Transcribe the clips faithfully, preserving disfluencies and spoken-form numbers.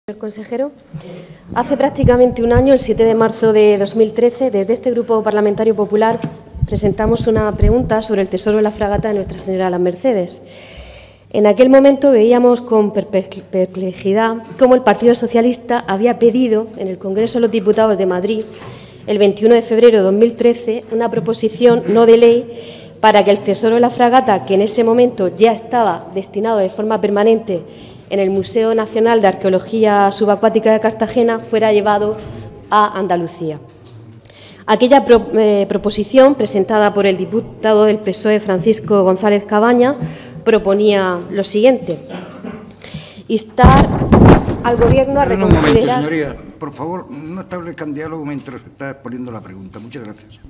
Señor consejero, hace prácticamente un año, el siete de marzo de dos mil trece, desde este Grupo Parlamentario Popular presentamos una pregunta sobre el tesoro de la fragata de Nuestra Señora de las Mercedes. En aquel momento veíamos con perplejidad cómo el Partido Socialista había pedido en el Congreso de los Diputados de Madrid, el veintiuno de febrero de dos mil trece, una proposición no de ley para que el tesoro de la fragata, que en ese momento ya estaba destinado de forma permanente en el Museo Nacional de Arqueología Subacuática de Cartagena, fuera llevado a Andalucía. Aquella pro, eh, proposición, presentada por el diputado del P S O E, Francisco González Cabaña, proponía lo siguiente: instar al Gobierno a Pero reconsiderar... Un momento, señoría. Por favor, no establezcan diálogo mientras está exponiendo la pregunta. Muchas gracias.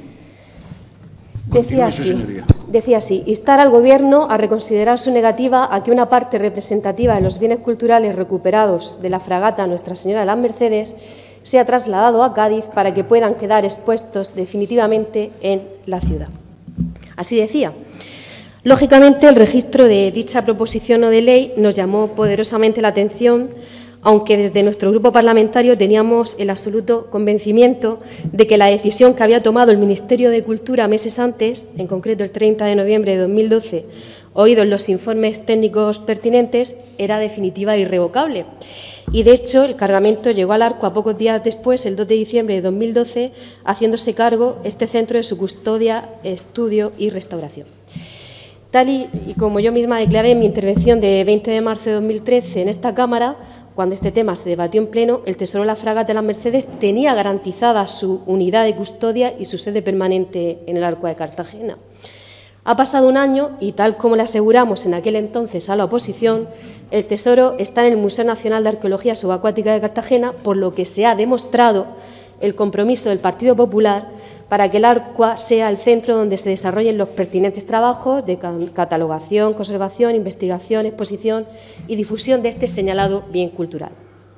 Decía así, decía así, instar al Gobierno a reconsiderar su negativa a que una parte representativa de los bienes culturales recuperados de la fragata Nuestra Señora de las Mercedes sea trasladado a Cádiz para que puedan quedar expuestos definitivamente en la ciudad. Así decía. Lógicamente, el registro de dicha proposición no de ley nos llamó poderosamente la atención, aunque desde nuestro grupo parlamentario teníamos el absoluto convencimiento de que la decisión que había tomado el Ministerio de Cultura meses antes, en concreto el treinta de noviembre de dos mil doce, oídos los informes técnicos pertinentes, era definitiva e irrevocable. Y, de hecho, el cargamento llegó al Arco a pocos días después, el dos de diciembre de dos mil doce, haciéndose cargo este centro de su custodia, estudio y restauración. Tal y, y como yo misma declaré en mi intervención de veinte de marzo de dos mil trece en esta Cámara, cuando este tema se debatió en pleno, el tesoro de la fragata de las Mercedes tenía garantizada su unidad de custodia y su sede permanente en el Arco de Cartagena. Ha pasado un año y, tal como le aseguramos en aquel entonces a la oposición, el tesoro está en el Museo Nacional de Arqueología Subacuática de Cartagena, por lo que se ha demostrado el compromiso del Partido Popular para que el Arco sea el centro donde se desarrollen los pertinentes trabajos de catalogación, conservación, investigación, exposición y difusión de este señalado bien cultural.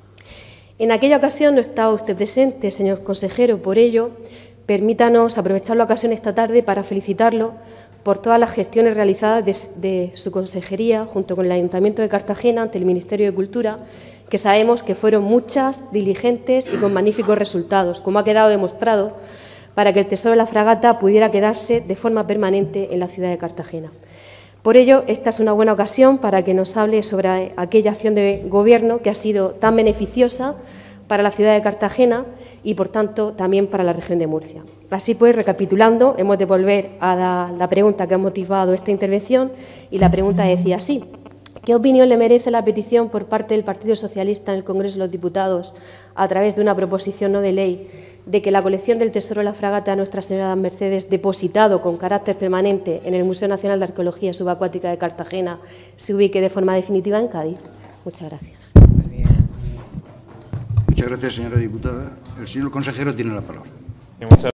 En aquella ocasión no estaba usted presente, señor consejero, por ello, permítanos aprovechar la ocasión esta tarde para felicitarlo por todas las gestiones realizadas de, de su consejería junto con el Ayuntamiento de Cartagena ante el Ministerio de Cultura, que sabemos que fueron muchas, diligentes y con magníficos resultados, como ha quedado demostrado, para que el tesoro de la fragata pudiera quedarse de forma permanente en la ciudad de Cartagena. Por ello, esta es una buena ocasión para que nos hable sobre aquella acción de Gobierno que ha sido tan beneficiosa para la ciudad de Cartagena y, por tanto, también para la región de Murcia. Así pues, recapitulando, hemos de volver a la, la pregunta que ha motivado esta intervención, y la pregunta decía así: ¿qué opinión le merece la petición por parte del Partido Socialista en el Congreso de los Diputados, a través de una proposición no de ley, de que la colección del tesoro de la fragata Nuestra Señora de las Mercedes, depositado con carácter permanente en el Museo Nacional de Arqueología Subacuática de Cartagena, se ubique de forma definitiva en Cádiz? Muchas gracias. Muy bien. Muchas gracias, señora diputada. El señor consejero tiene la palabra.